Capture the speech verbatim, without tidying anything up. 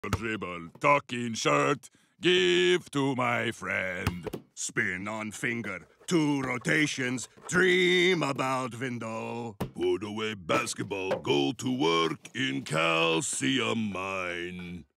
Dribble, talking shirt, give to my friend. Spin on finger, two rotations, dream about window. Put away basketball, go to work in calcium mine.